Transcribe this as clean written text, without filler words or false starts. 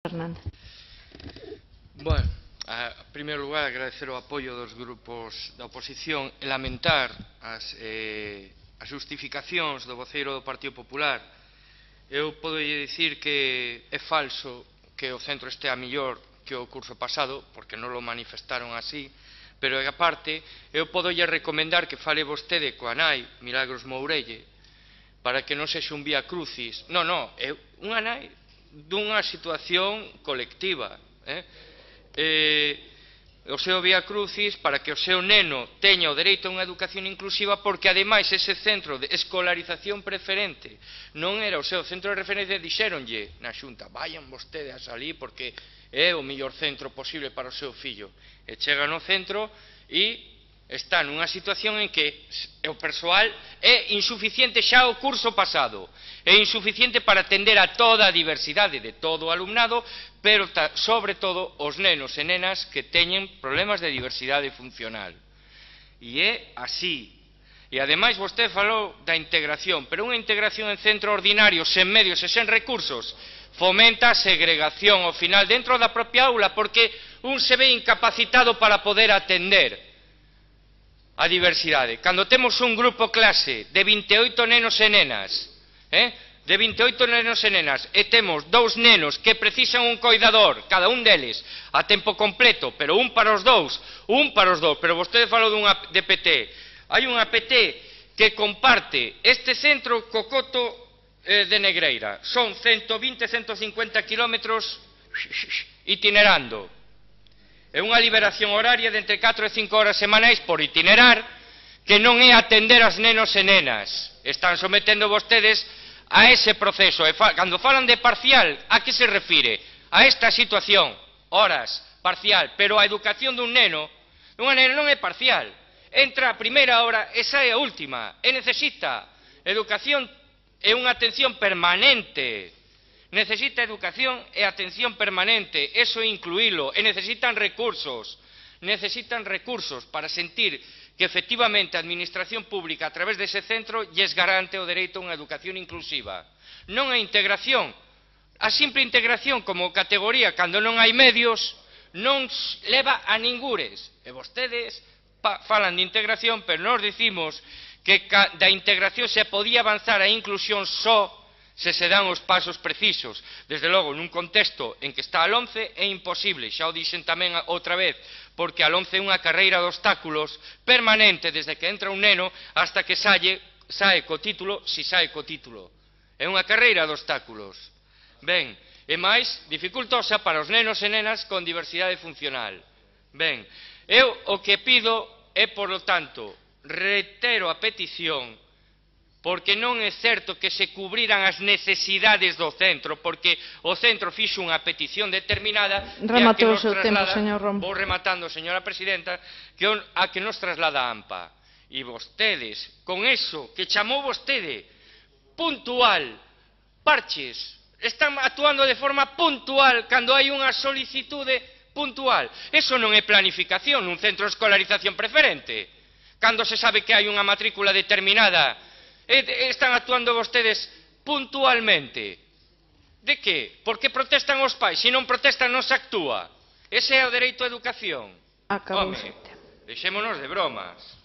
Fernández. Bueno, en primeiro lugar, agradecer o apoio dos grupos da oposición e lamentar as justificacións do voceiro do Partido Popular. Eu podo dicir que é falso que o centro estea mellor que o curso pasado, porque non lo manifestaron así, pero, aparte, eu podo recomendar que fale vostede coa nai, Milagros Mourelle, para que non sexa un vía crucis. Non, é unha nai dunha situación colectiva. O seu vía crucis para que o seu neno teña o dereito a unha educación inclusiva, porque, ademais, ese centro de escolarización preferente non era o seu centro de referencia. Dixéronlle na Xunta: vayan vostede a salir porque é o mellor centro posible para o seu fillo. E chega no centro e está nunha situación en que o persoal é insuficiente xa o curso pasado, é insuficiente para atender a toda a diversidade de todo o alumnado, pero sobre todo os nenos e nenas que teñen problemas de diversidade funcional. E é así. E ademais vostede falou da integración, pero unha integración en centro ordinario sen medios e sen recursos fomenta a segregación ao final dentro da propia aula, porque un se ve incapacitado para poder atender a diversidade. Cando temos un grupo clase de 28 nenos e nenas, de 28 nenos e nenas, e temos dous nenos que precisan un coidador, cada un deles, a tempo completo, pero un para os dous, pero vostede falou de PT. Hai unha PT que comparte este centro co Coto de Negreira. Son 120, 150 kilómetros itinerando. É unha liberación horaria de entre 4 e 5 horas semanais por itinerar, que non é atender as nenos e nenas. Están sometendo vostedes a ese proceso. E cando falan de parcial, a que se refire? A esta situación, horas, parcial, pero a educación dun neno non é parcial. Entra a primeira hora e sae a última. E necesita educación e unha atención permanente. Necesita educación e atención permanente, eso incluílo, e necesitan recursos para sentir que efectivamente a administración pública a través dese centro lles garante o dereito a unha educación inclusiva. Non a integración, a simple integración como categoría cando non hai medios non leva a ningures. E vostedes falan de integración, pero nos dicimos que da integración se podía avanzar a inclusión só se dan os pasos precisos. Desde logo, nun contexto en que está a LOMCE é imposible, xa o dixen tamén outra vez, porque a LOMCE é unha carreira de obstáculos permanente desde que entra un neno hasta que sae co título, si sae co título. É unha carreira de obstáculos. Ben, e máis dificultosa para os nenos e nenas con diversidade funcional. Ben, eu o que pido é, por lo tanto, reitero a petición, porque non é certo que se cubriran as necesidades do centro, porque o centro fixo unha petición determinada Rematou o seu tempo, señor Romo. Vou rematando, señora presidenta, a que nos traslada a AMPA. E vostedes, con eso que chamou vostede puntual, parches, están actuando de forma puntual cando hai unha solicitude puntual. Eso non é planificación nun centro de escolarización preferente. Cando se sabe que hai unha matrícula determinada, están actuando vostedes puntualmente. De que? Porque protestan os pais. Se non protestan non se actúa. Ese é o dereito á educación. Acabou o seu tempo. Deixémonos de bromas.